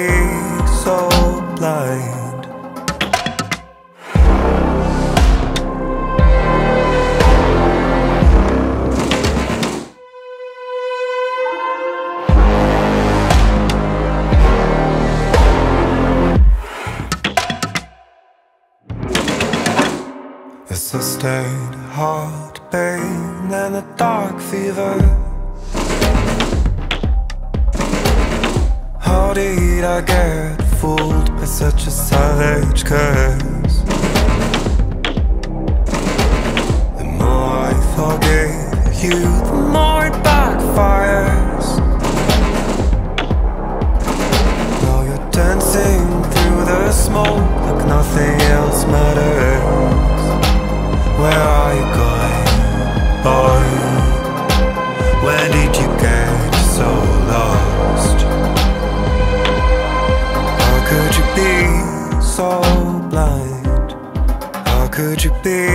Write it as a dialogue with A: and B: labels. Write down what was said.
A: be so blind? The sustained heart pain and the dark fever. How did I get fooled by such a savage curse? The more I forgave you, the more it backfires. Now you're dancing through the smoke like nothing else matters. Where are you going, boy? When did you get so lost? How could you be so blind? How could you be